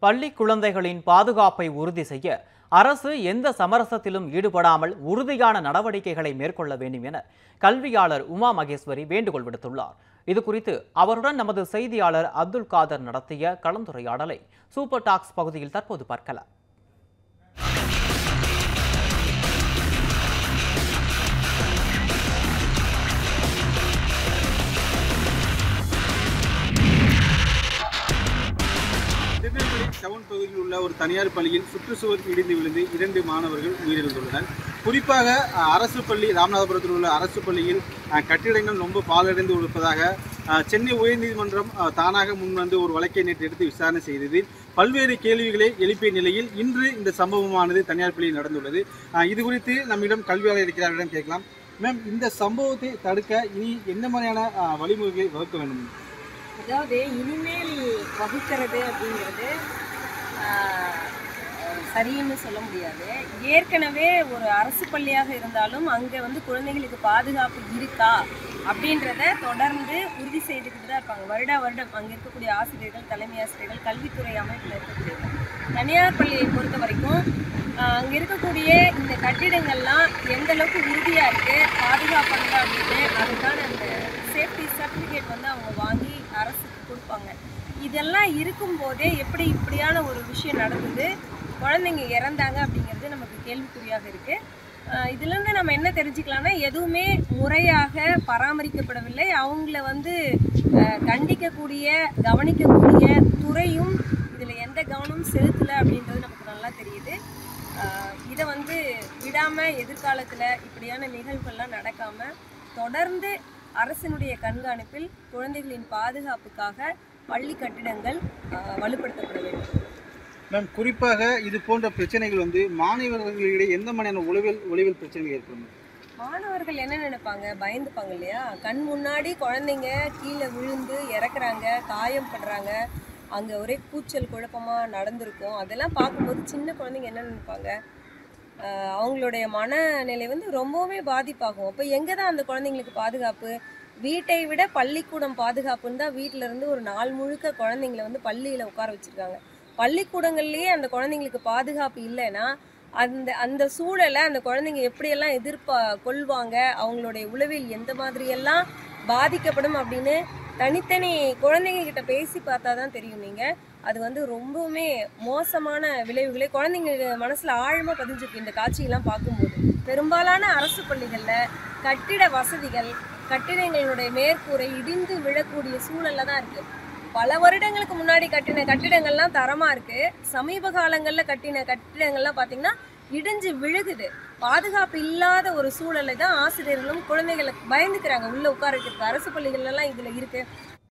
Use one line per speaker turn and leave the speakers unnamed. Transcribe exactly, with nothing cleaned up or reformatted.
பள்ளி குழந்தைகளின் பாதுகாப்பை உறுதி செய்ய அரசு எந்த சமரசத்திலும் ஈடுபடாமல் உறுதியான நடவடிக்கைகளை மேற்கொள்ள வேண்டும் என கல்வியாளர் உமா மகேஸ்வரி வேண்டுகோள் விடுத்துள்ளார். இதுகுறித்து அவருடன் நமது செய்தியாளர் அப்துல் காதர் நடத்திய கலந்துரையாடலை சூப்பர் டாக்ஸ் பகுதியில் தற்போது பார்க்கலாம்.
டவுன் பகுதியில் உள்ள ஒரு தனியார் பள்ளியில் சுற்றுச்சுவர் இடிந்து விழுந்து இரண்டு மாணவர்கள் உயிரிழந்துள்ளனர். குறிப்பாக அரசு பள்ளி ராமநாதபுரத்தில் உள்ள அரசு பள்ளியில் கட்டிடங்கள் ரொம்ப பாழடைந்து இருப்பதாக சென்னை உயர்நீதிமன்றம் தானாக முன்வந்து ஒரு வழக்கை நேற்று எடுத்து விசாரணை செய்தது. பல்வேறு கேள்விகளை எழுப்பிய நிலையில் இன்று இந்த சம்பவமானது தனியார் பள்ளியில் நடந்துள்ளது. இது குறித்து நம்மிடம் கல்வியாளர் இருக்கிறாரிடம் கேட்கலாம். மேம், இந்த சம்பவத்தை தடுக்க இனி என்ன மாதிரியான வழிமுறைகளை வகுக்க வேண்டும்?
அதாவது இனிமேல் வகுக்கிறது அப்படிங்கிறது சரின்னு சொல்ல முடியாது. ஏற்கனவே ஒரு அரசு பள்ளியாக இருந்தாலும் அங்கே வந்து குழந்தைகளுக்கு பாதுகாப்பு இருக்கா அப்படின்றத தொடர்ந்து உறுதி செய்துக்கிட்டு தான் இருப்பாங்க. வருடா வருடம் அங்கே இருக்கக்கூடிய ஆசிரியர்கள், தலைமை ஆசிரியர்கள், கல்வித்துறை அமைப்பில் இருக்கக்கூடியவங்க. தனியார் பள்ளியை பொறுத்த வரைக்கும் அங்கே இருக்கக்கூடிய இந்த கட்டிடங்கள்லாம் எந்த அளவுக்கு உறுதியாக இருக்குது, பாதுகாப்பானது அப்படின்னு அதுக்கான அந்த சேஃப்டி சர்டிஃபிகேட் வந்து அவங்க வாங்கி அரசுக்கு கொடுப்பாங்க. இதெல்லாம் இருக்கும்போதே எப்படி இப்படியான ஒரு விஷயம் நடந்தது, குழந்தைங்க இறந்தாங்க அப்படிங்கிறது நமக்கு கேள்விக்குறியாக இருக்குது. இதுலேருந்து நம்ம என்ன தெரிஞ்சுக்கலாம்னா, எதுவுமே முறையாக பராமரிக்கப்படவில்லை. அவங்கள வந்து கண்டிக்கக்கூடிய கவனிக்கக்கூடிய துறையும் இதில் எந்த கவனமும் செலுத்தலை அப்படின்றது நமக்கு நல்லா தெரியுது. இதை வந்து விடாமல் எதிர்காலத்தில் இப்படியான நிகழ்வுகள்லாம் நடக்காமல் தொடர்ந்து அரசினுடைய கண்காணிப்பில் குழந்தைகளின் பாதுகாப்புக்காக பள்ளி கட்டிடங்கள் வலுப்படுத்தப்பட வேண்டும்.
மேம், குறிப்பாக இது போன்ற பிரச்சனைகள் வந்து மாணவர்களிடையே எந்த மாதிரியான உளவியல் ஒளிவியல் பிரச்சனைகள் ஏற்படும்?
மாணவர்கள் என்ன நினைப்பாங்க, பயந்துப்பாங்க இல்லையா? கண் முன்னாடி குழந்தைங்க கீழே விழுந்து இறக்குறாங்க, காயப்படுறாங்க, அங்கே ஒரே கூச்சல் குழப்பமாக நடந்திருக்கும். அதெல்லாம் பார்க்கும்போது சின்ன குழந்தைங்க என்ன நினைப்பாங்க, அவங்களுடைய மனநிலை வந்து ரொம்பவுமே பாதிப்பாகும். அப்போ எங்கே தான் அந்த குழந்தைங்களுக்கு பாதுகாப்பு? வீட்டை விட பள்ளிக்கூடம் பாதுகாப்புன்னு தான் வீட்டில் இருந்து ஒரு நாள் முழுக்க குழந்தைங்களை வந்து பள்ளியில் உட்கார வச்சுருக்காங்க. பள்ளிக்கூடங்கள்லேயே அந்த குழந்தைங்களுக்கு பாதுகாப்பு இல்லைன்னா அந்த அந்த சூழலை அந்த குழந்தைங்க எப்படியெல்லாம் எதிர்ப்பா கொள்வாங்க, அவங்களுடைய உளவியல் எந்த மாதிரியெல்லாம் பாதிக்கப்படும் அப்படின்னு தனித்தனி குழந்தைங்க கிட்ட பேசி பார்த்தா தான் தெரியும். நீங்கள் அது வந்து ரொம்பவுமே மோசமான விளைவுகளை குழந்தைங்க மனசில் ஆழமாக பதிஞ்சிருக்கு. இந்த காட்சியெல்லாம் பார்க்கும்போது பெரும்பாலான அரசு பள்ளிகளில் கட்டிட வசதிகள், கட்டிடங்களுடைய மேற்கூரை இடிந்து விழக்கூடிய சூழலில் தான் இருக்குது. பல வருடங்களுக்கு முன்னாடி கட்டின கட்டிடங்கள்லாம் தரமாக இருக்குது. சமீப காலங்களில் கட்டின கட்டிடங்கள்லாம் பார்த்திங்கன்னா இடிஞ்சு விழுகுது. பாதுகாப்பு இல்லாத ஒரு சூழலை தான் ஆசிரியர்களும் குழந்தைகளை பயந்துக்கிறாங்க உள்ளே உட்கார வைக்கிறதுக்கு. அரசு பள்ளிகளெல்லாம் இதில் இருக்குது.